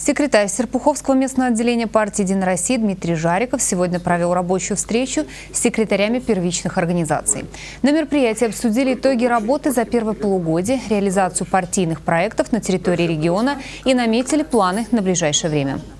Секретарь Серпуховского местного отделения партии «Единая Россия» Дмитрий Жариков сегодня провел рабочую встречу с секретарями первичных организаций. На мероприятии обсудили итоги работы за первое полугодие, реализацию партийных проектов на территории региона и наметили планы на ближайшее время.